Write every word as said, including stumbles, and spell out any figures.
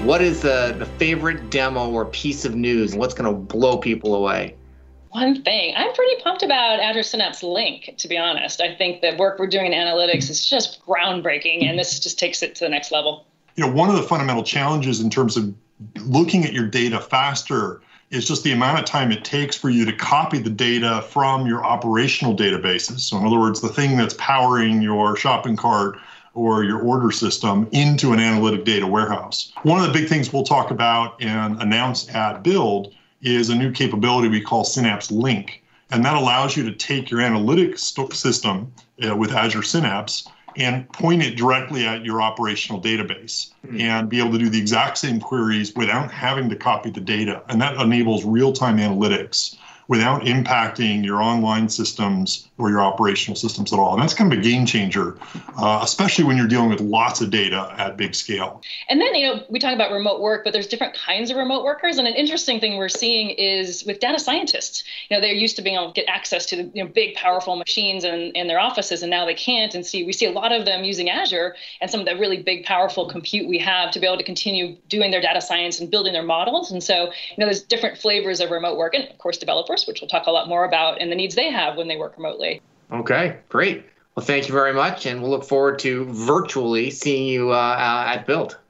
What is the, the favorite demo or piece of news? What's going to blow people away? One thing, I'm pretty pumped about Azure Synapse Link, to be honest. I think the work we're doing in analytics is just groundbreaking, and this just takes it to the next level. You know, one of the fundamental challenges in terms of looking at your data faster is just the amount of time it takes for you to copy the data from your operational databases. So in other words, the thing that's powering your shopping cart or your order system into an analytic data warehouse. One of the big things we'll talk about and announce at Build is a new capability we call Synapse Link. And that allows you to take your analytics system uh, with Azure Synapse and point it directly at your operational database mm-hmm. and be able to do the exact same queries without having to copy the data. And that enables real-time analytics without impacting your online systems or your operational systems at all. And that's kind of a game changer, uh, especially when you're dealing with lots of data at big scale. And then, you know, we talk about remote work, but there's different kinds of remote workers. And an interesting thing we're seeing is with data scientists. You know, they're used to being able to get access to the you know, big, powerful machines in, in their offices, and now they can't. And see, we see a lot of them using Azure and some of the really big, powerful compute we have to be able to continue doing their data science and building their models. And so, you know, there's different flavors of remote work, and of course, developers, which we'll talk a lot more about, and the needs they have when they work remotely. Okay, great. Well, thank you very much, and we'll look forward to virtually seeing you uh, at Build.